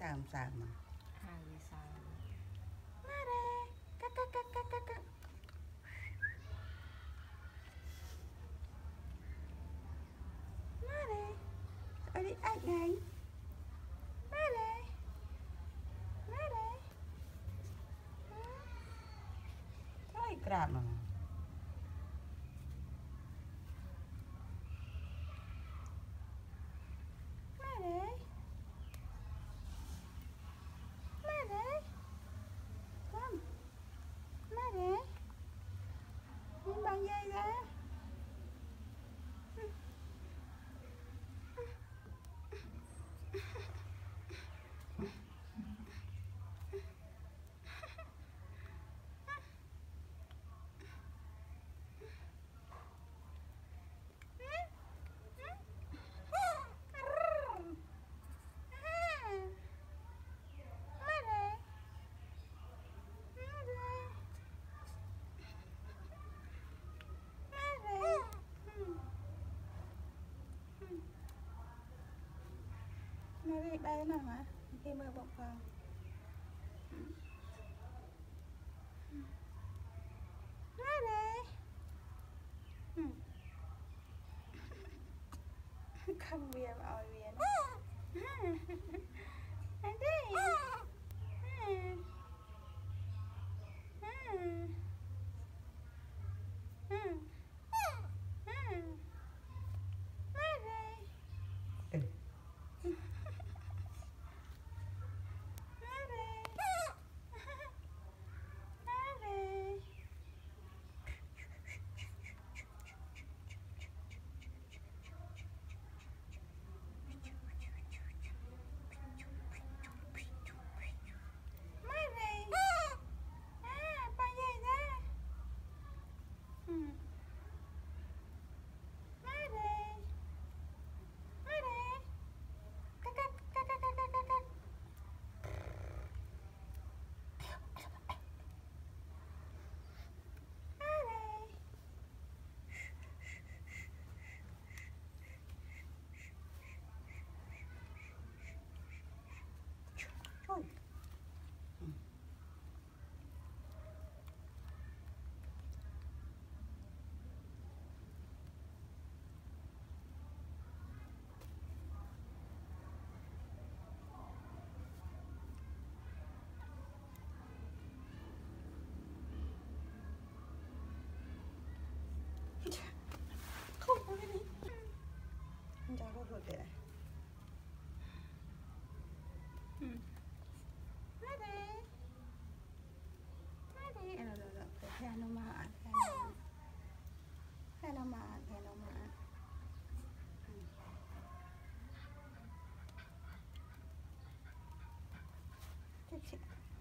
sàm mà. Hai vì sao? Má đây, cắt. Má đây, ở đi anh này. Má đây. Thôi crap mà. Bằng dây ra. Nó đi bay nào hả? Đi mơ bọc vào. Nó đây. Không bia mà oi bia nữa. Anh đi. Thôi. Không có cái gì. Anh cháu đâu rồi để này. Theo nó mà chị.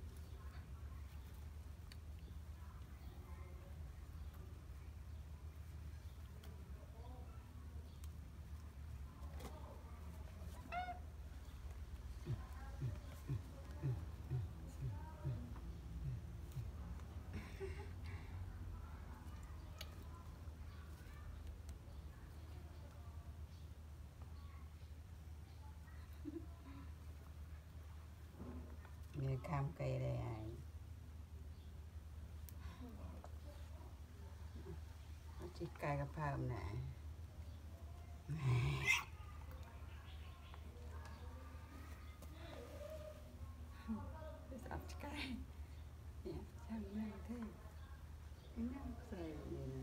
Người cam cây đây ai. Chỉ cài cái phàm này. Sắp cài. Nè, chẳng này thế. Cái năm giờ này.